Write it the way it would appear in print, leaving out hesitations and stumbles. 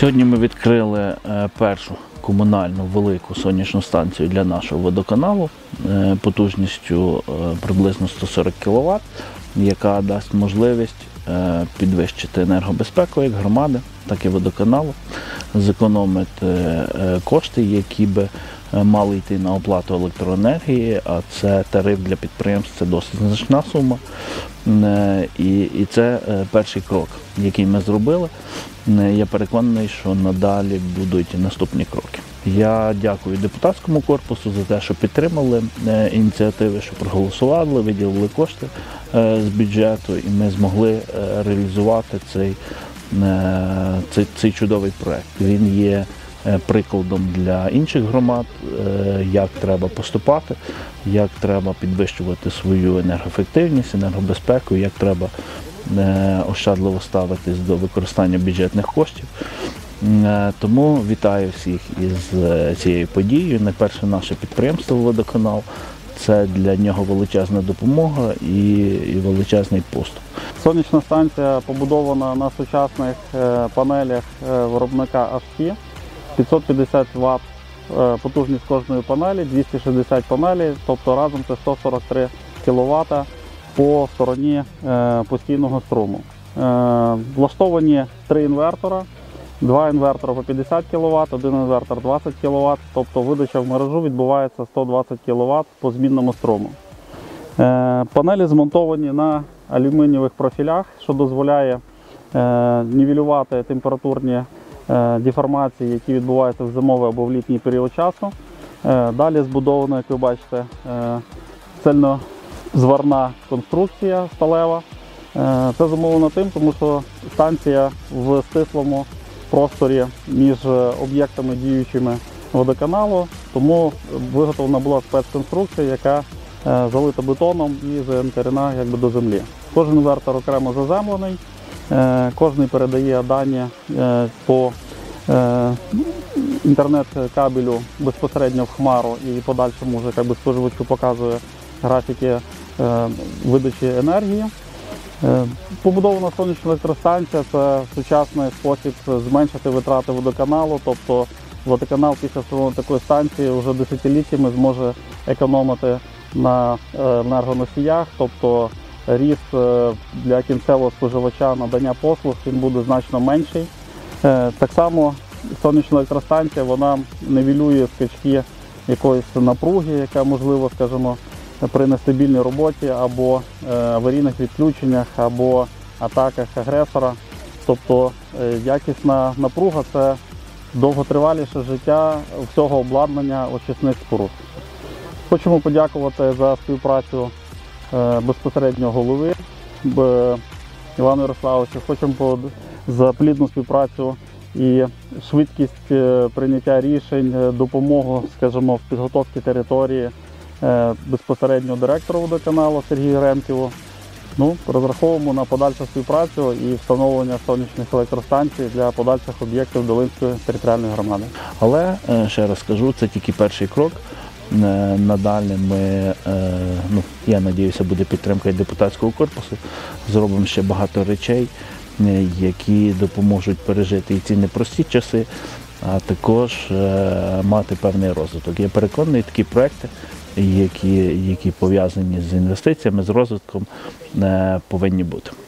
Сьогодні ми відкрили першу комунальну велику сонячну станцію для нашого водоканалу потужністю приблизно 140 кВт, яка дасть можливість підвищити енергобезпеку як громади, так і водоканалу, зекономити кошти, які би мали йти на оплату електроенергії, а це тариф для підприємств, це досить значна сума. І це перший крок, який ми зробили. Я переконаний, що надалі будуть наступні кроки. Я дякую депутатському корпусу за те, що підтримали ініціативи, що проголосували, виділили кошти з бюджету, і ми змогли реалізувати цей чудовий проект. Він є прикладом для інших громад, як треба поступати, як треба підвищувати свою енергоефективність, енергобезпеку, як треба ощадливо ставитись до використання бюджетних коштів. Тому вітаю всіх із цією подією. Найперше наше підприємство «Водоканал». Це для нього величезна допомога і величезний поступ. Сонячна станція побудована на сучасних панелях виробника HP. 550 Вт потужність кожної панелі, 260 панелей, тобто разом це 143 кВт по стороні постійного струму. Влаштовані 3 інвертора, 2 інвертора по 50 кВт, 1 інвертор 20 кВт, тобто видача в мережу відбувається 120 кВт по змінному струму. Панелі змонтовані на алюмінієвих профілях, що дозволяє нівелювати температурні деформації, які відбуваються в зимовий або в літній період часу. Далі збудована, як ви бачите, цельнозварна конструкція сталева. Це зумовлено тим, тому що станція в стислому просторі між об'єктами діючими водоканалу, тому виготовлена була спецконструкція, яка залита бетоном і заінтерена до землі. Кожен інвертор окремо заземлений, кожен передає дані по інтернет-кабелю безпосередньо в хмару і подальшому вже споживачу показує графіки видачі енергії. Побудована сонячна електростанція – це сучасний спосіб зменшити витрати водоканалу, тобто водоканал після встановлення такої станції вже десятиліттями зможе економити на енергоносіях, тобто ріст для кінцевого споживача надання послуг він буде значно менший. Так само сонячна електростанція вона нівелює скачки якоїсь напруги, яка можливо, скажімо, при нестабільній роботі або аварійних відключеннях, або атаках агресора. Тобто якісна напруга – це довготриваліше життя всього обладнання очисних споруд. Хочемо подякувати за співпрацю безпосередньо голови Івану Ярославовичу. Хочемо за плідну співпрацю і швидкість прийняття рішень, допомогу, скажімо, в підготовці території безпосередньо директору водоканалу Сергію Ремківу. Розраховуємо на подальшу співпрацю і встановлення сонячних електростанцій для подальших об'єктів Долинської територіальної громади. Але, ще раз скажу, це тільки перший крок. Надалі ми, я сподіваюся, буде підтримка і депутатського корпусу. Зробимо ще багато речей, які допоможуть пережити і ці непрості часи, а також мати певний розвиток. Я переконаний, такі проекти, які пов'язані з інвестиціями, з розвитком, повинні бути.